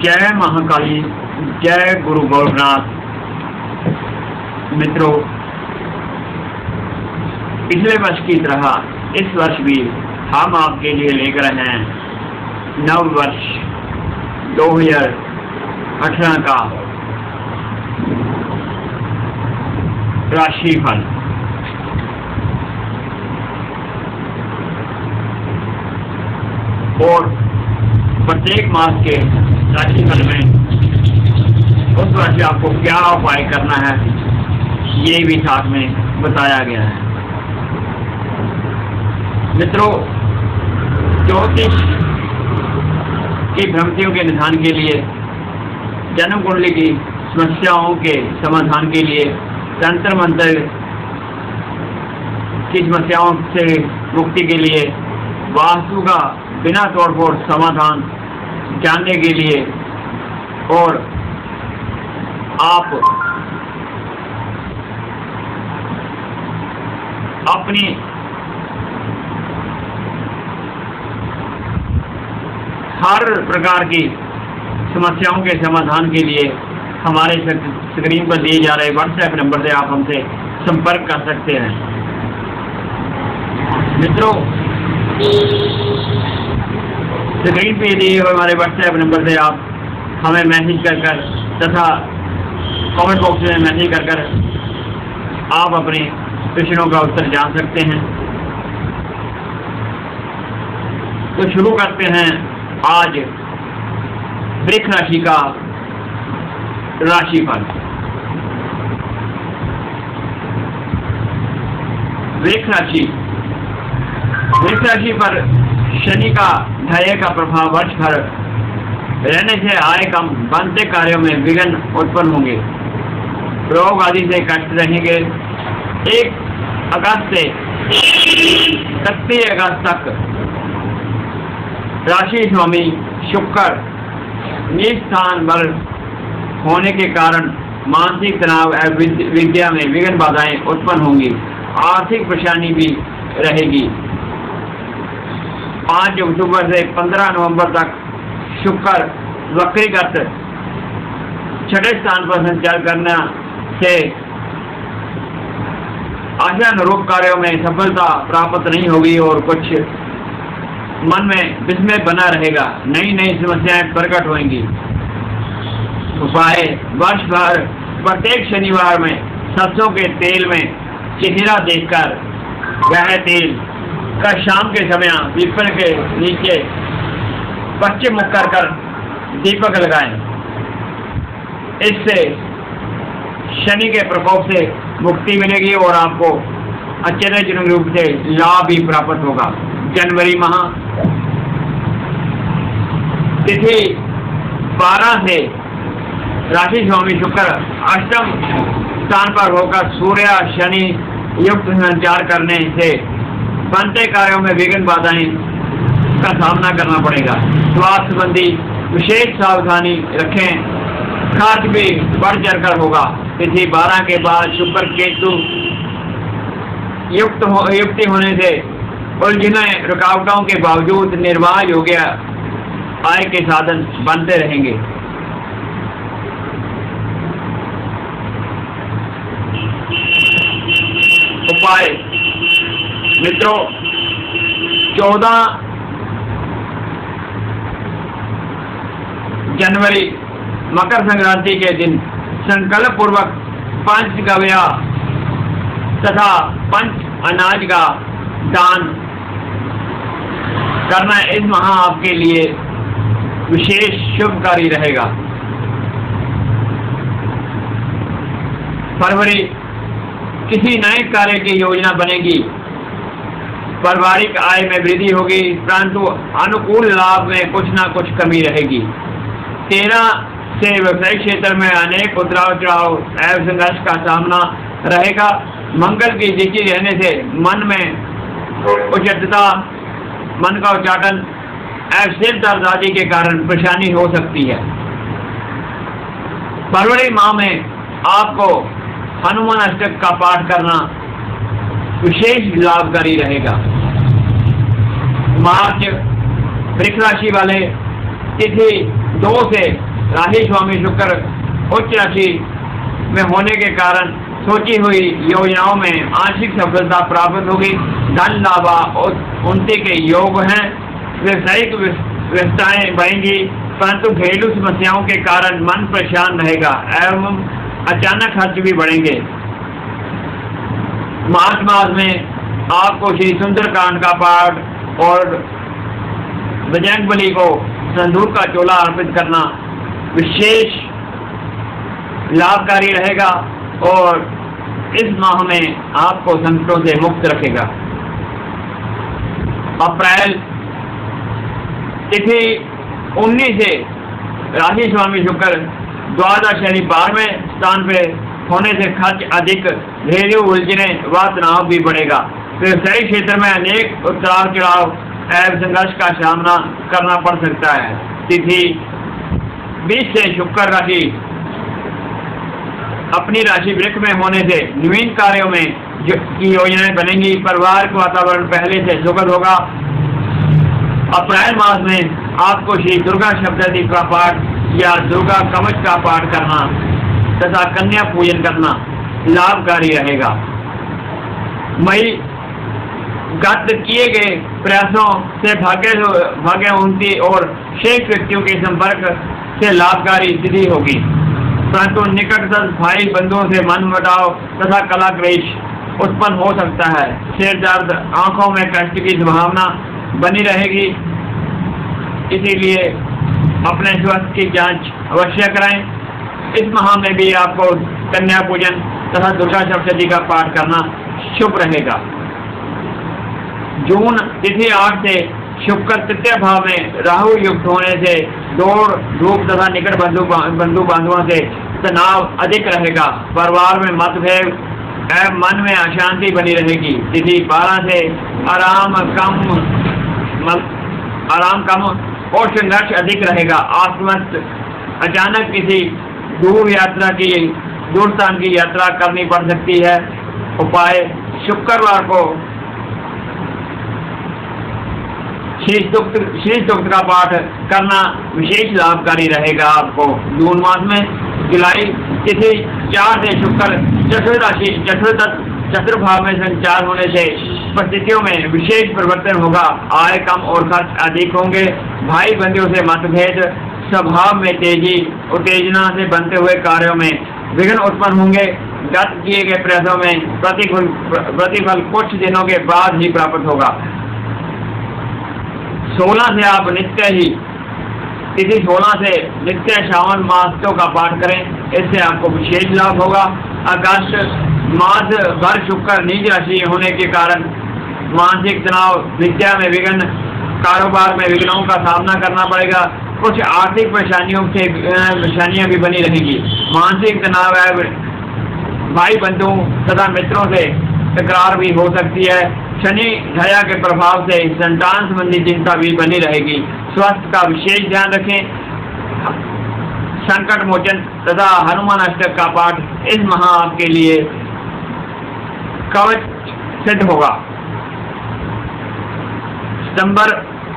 जय महाकाली, जय गुरु गोरखनाथ। मित्रों, पिछले वर्ष की तरह इस वर्ष भी हम आपके लिए लेकर आए हैं नव वर्ष 2018 का राशिफल। और प्रत्येक मास के राशिफल में उस वर्ष आपको क्या उपाय करना है ये भी साथ में बताया गया है। मित्रों, ज्योतिष की भ्रांतियों के निदान के लिए, जन्म कुंडली की समस्याओं के समाधान के लिए, तंत्र मंत्र की समस्याओं से मुक्ति के लिए, वास्तु का बिना तोड़फोड़ समाधान जानने के लिए और आप अपनी हर प्रकार की समस्याओं के समाधान के लिए हमारे स्क्रीन पर दिए जा रहे व्हाट्सएप नंबर से आप हमसे संपर्क कर सकते हैं। मित्रों, स्क्रीन पे दिए हुए हमारे व्हाट्सएप नंबर से आप हमें मैसेज कर तथा कमेंट बॉक्स में मैसेज कर आप अपने प्रश्नों का उत्तर जान सकते हैं। तो शुरू करते हैं आज वृक्ष राशि का राशिफल। वृक्ष राशि पर शनि का ढाई का प्रभाव वर्ष भर रहने से आय कम, बनते कार्यों में विघ्न उत्पन्न होंगे, रोग आदि से कष्ट रहेंगे। 1 अगस्त से 31 अगस्त तक राशि स्वामी शुक्र नीच स्थान पर होने के कारण मानसिक तनाव एवं विद्या में विघ्न बाधाएं उत्पन्न होंगी, आर्थिक परेशानी भी रहेगी। 5 अक्टूबर से 15 नवंबर तक शुक्र वक्रीगत 6ठे स्थान पर संचार करने से आशानुरूप कार्यों में सफलता प्राप्त नहीं होगी और कुछ मन में विस्मय बना रहेगा, नई समस्याएं प्रकट होंगी। उपाय: वर्ष भर प्रत्येक शनिवार में सरसों के तेल में चेहरा देखकर वह तेल का शाम के समय पीपल के नीचे पश्चिम मुख कर दीपक लगाएं। इससे शनि के प्रकोप से मुक्ति मिलेगी और आपको आश्चर्यजनक रूप से लाभ भी प्राप्त होगा। जनवरी माह तिथि 12 से राशि स्वामी शुक्र अष्टम स्थान पर होकर सूर्य शनि युक्त संचार करने से बनते कार्यों में विघ्न बाधाएं का सामना करना पड़ेगा। स्वास्थ्य संबंधी विशेष सावधानी रखें, खर्च भी बढ़ चढ़कर होगा। तिथि 12 के बाद शुक्र केतु युक्ति होने से उलझने रुकावटों के बावजूद निर्वाह योग्य आय के साधन बनते रहेंगे। उपाय: मित्रों, 14 जनवरी मकर संक्रांति के दिन संकल्प पूर्वक पंचगव्य तथा पंच अनाज का दान करना इस माह आपके लिए विशेष शुभकारी रहेगा। फरवरी किसी नए कार्य की योजना बनेगी, पारिवारिक आय में वृद्धि होगी, परंतु अनुकूल लाभ में कुछ ना कुछ कमी रहेगी। 13 से व्यवसायिक क्षेत्र में अनेक उतार चढ़ाव एवं संघर्ष का सामना रहेगा। मंगल की दृष्टि रहने से मन में उच्चता, मन का उच्चाटन एवं सिर दर्द आदि के कारण परेशानी हो सकती है। फरवरी माह में आपको हनुमान अष्टक का पाठ करना विशेष लाभकारी रहेगा। मार्च वृक्ष राशि वाले तिथि 2 से राशि स्वामी शुक्र उच्च राशि में होने के कारण सोची हुई योजनाओं में आंशिक सफलता प्राप्त होगी। धन लाभ और उन्नति के योग हैं। व्यवसायिक व्यवस्थाएं बढ़ेंगी, परंतु घरेलू समस्याओं के कारण मन परेशान रहेगा एवं अचानक खर्च भी बढ़ेंगे। मार्च मास में आपको श्री सुंदरकांड का पाठ और बजरंगबली को संदूक का चोला अर्पित करना विशेष लाभकारी रहेगा और इस माह में आपको संकटों से मुक्त रखेगा। अप्रैल तिथि 19 से राशि स्वामी शुक्र द्वादश यानी 12वें स्थान पे होने से खर्च अधिक, घरेलू उलझने व तनाव भी बढ़ेगा। व्यवसायिक क्षेत्र में अनेक उतार चढ़ाव एवं संघर्ष का सामना करना पड़ सकता है। तिथि 20 से शुक्र राशि अपनी राशि वृक्ष में होने से नवीन कार्यों में की योजनाएं बनेंगी। परिवार का वातावरण पहले से सुखद होगा। अप्रैल मास में आपको श्री दुर्गा सप्तशती का पाठ या दुर्गा कवच का पाठ करना तथा कन्या पूजन करना लाभकारी रहेगा। मई गत किए गए प्रयासों से भाग्य उन्नति और शेष व्यक्तियों के संपर्क से लाभकारी स्थिति होगी, परंतु निकटतम भाई बंधुओं से मनमुटाव तथा कला क्लेश उत्पन्न हो सकता है। सिर दर्द, आंखों में कष्ट की संभावना बनी रहेगी, इसीलिए अपने स्वास्थ्य की जांच अवश्य कराएं। इस माह में भी आपको कन्या पूजन तथा दुर्गा सप्तशती का पाठ करना शुभ रहेगा। जून तिथि 8 से शुक्र तृतीय भाव में राहु युक्त होने से दौड़ धूप तथा निकट बंधु बांधवों से तनाव अधिक रहेगा। परिवार में मतभेद एवं मन में अशांति बनी रहेगी। तिथि 12 से आराम कम और संघर्ष अधिक रहेगा। अचानक किसी दूर स्थान की यात्रा करनी पड़ सकती है। उपाय, शुक्रवार को शीश सूक्त का पाठ करना विशेष लाभकारी रहेगा आपको। जून मास में जुलाई तिथि 4 से शुक्र चतुर्भाव में संचार होने से परिस्थितियों में विशेष परिवर्तन होगा। आय कम और खर्च अधिक होंगे। भाई बंधुओं से मतभेद, स्वभाव में तेजी, उत्तेजना से बनते हुए कार्यों में विघ्न उत्पन्न होंगे। गत किए गए प्रयासों में प्रतिफल कुछ दिनों के बाद ही प्राप्त होगा। 16 से आप तिथि 16 से नित्य श्रावण मासों का पाठ करें, इससे आपको विशेष लाभ होगा। अगस्त मास भर शुक्र नीच राशि होने के कारण मानसिक तनाव, विद्या में विघ्न, कारोबार में विघ्नों का सामना करना पड़ेगा। कुछ आर्थिक परेशानियां भी बनी रहेंगी। मानसिक तनाव है, भाई बंधुओं तथा मित्रों से तकरार भी हो सकती है। शनि छाया के प्रभाव से संतान संबंधी चिंता भी बनी रहेगी। स्वास्थ्य का विशेष ध्यान रखें। संकट मोचन तथा हनुमान अष्टक का पाठ इस माह आपके लिए कवच सिद्ध होगा। सितंबर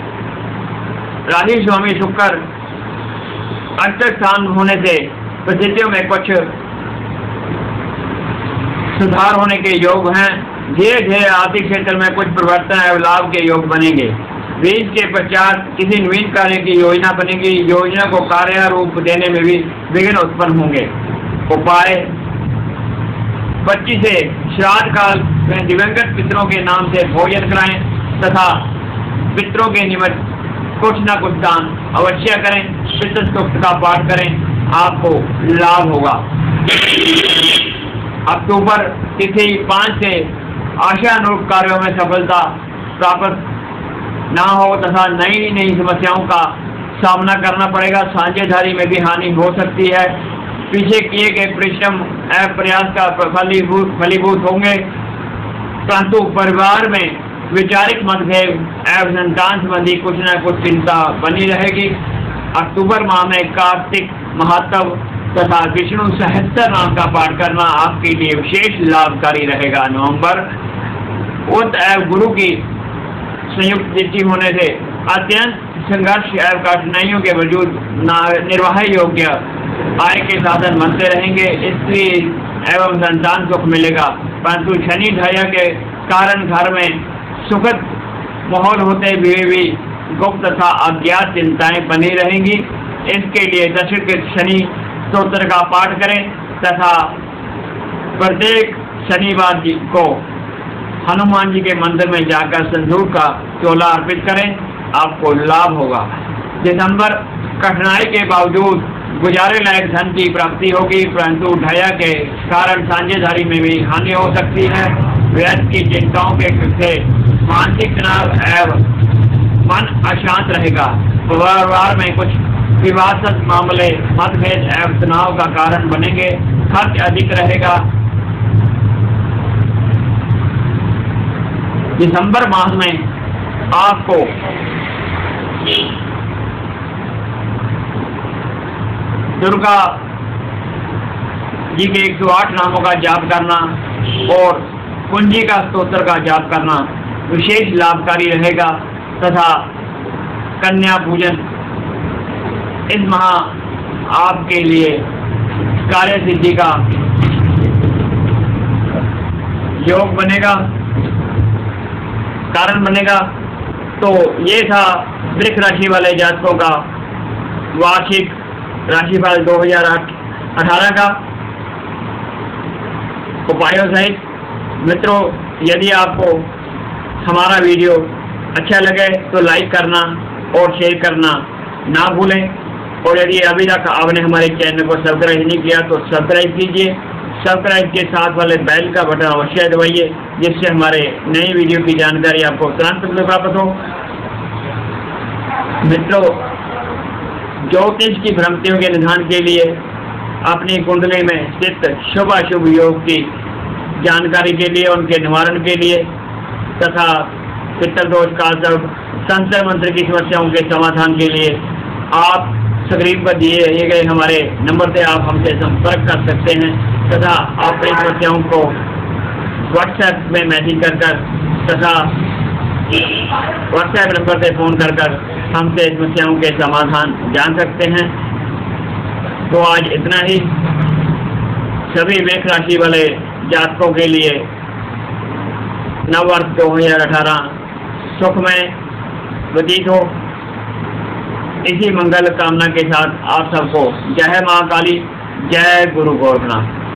राशि स्वामी शुक्र अष्टक स्थान होने से परिस्थितियों में कुछ सुधार होने के योग हैं। धीरे धीरे आर्थिक क्षेत्र में कुछ परिवर्तन एवं लाभ के योग बनेंगे। 20 के पश्चात किसी नवीन कार्य की योजना बनेगी। योजना को कार्य रूप देने में भी विघ्न उत्पन्न होंगे। उपाय, 25 से श्राद्ध काल में दिवंगत पितरों के नाम से भोजन कराएं तथा पितरों के निमित्त कुछ न कुछ दान अवश्य करें। पितृ सूक्त का पाठ करें, आपको लाभ होगा। अक्टूबर तिथि 5 से आशानुरूप कार्यों में सफलता प्राप्त ना हो तथा नई समस्याओं का सामना करना पड़ेगा। साझेदारी में भी हानि हो सकती है। पीछे किए गए परिश्रम एवं प्रयास का फलीभूत होंगे, परंतु परिवार में वैचारिक मतभेद एवं संतान संबंधी कुछ न कुछ चिंता बनी रहेगी। अक्टूबर माह में कार्तिक महात्म तथा विष्णु सहस्त्र नाम का पाठ करना आपके लिए विशेष लाभकारी रहेगा। नवंबर बुध एवं गुरु की संयुक्त तिथि होने से अत्यंत संघर्ष एवं कठिनाइयों के वजूद निर्वाह योग्य आय के साधन बनते रहेंगे। स्त्री एवं संतान सुख मिलेगा, परंतु शनि ढाया के कारण घर में सुखद माहौल होते हुए भी गुप्त तथा अज्ञात चिंताएं बनी रहेंगी। इसके लिए दशक शनि स्तोत्र का पाठ करें तथा प्रत्येक शनिवार जी को हनुमान जी के मंदिर में जाकर सिंदूर का चोला अर्पित करें, आपको लाभ होगा। दिसंबर कठिनाई के बावजूद गुजारे लायक धन की प्राप्ति होगी, परंतु ढाया के कारण साझेदारी में भी हानि हो सकती है। व्यर्थ की चिंताओं के से मानसिक तनाव एवं मन अशांत रहेगा। परिवार में कुछ विवादास्पद मामले मतभेद एवं तनाव का कारण बनेंगे। खर्च अधिक रहेगा। दिसंबर माह में आपको दुर्गा जी के 108 नामों का जाप करना और कुंजी का स्तोत्र का जाप करना विशेष लाभकारी रहेगा तथा कन्या पूजन इस माह आपके लिए कार्य सिद्धि का योग बनेगा, कारण बनेगा। तो ये था वृक्ष राशि वाले जातकों का वार्षिक राशिफल 2018 का उपायों सहित। मित्रों, यदि आपको हमारा वीडियो अच्छा लगे तो लाइक करना और शेयर करना ना भूलें, और यदि अभी तक आपने हमारे चैनल को सब्सक्राइब नहीं किया तो सब्सक्राइब कीजिए। सब्सक्राइब के साथ वाले बेल का बटन अवश्य दबाइए, जिससे हमारे नई वीडियो की जानकारी आपको तुरंत प्राप्त हो। मित्रों, ज्योतिष की भ्रांतियों के निदान के लिए अपनी कुंडली में स्थित शुभ अशुभ योग की जानकारी के लिए, उनके निवारण के लिए तथा पितृदोष काल सर्प संचय मंत्र की समस्याओं के समाधान के लिए आप स्क्रीन पर दिए गए हमारे नंबर से आप हमसे संपर्क कर सकते हैं तथा अपनी समस्याओं को व्हाट्सएप में मैसेज कर तथा व्हाट्सएप नंबर से फ़ोन कर हमसे समस्याओं के समाधान जान सकते हैं। तो आज इतना ही। सभी वृक्ष राशि वाले जातकों के लिए नववर्ष 2018 सुखमय व्यतीत हो, इसी मंगल कामना के साथ आप सबको जय मां काली, जय गुरु गोरखनाथ।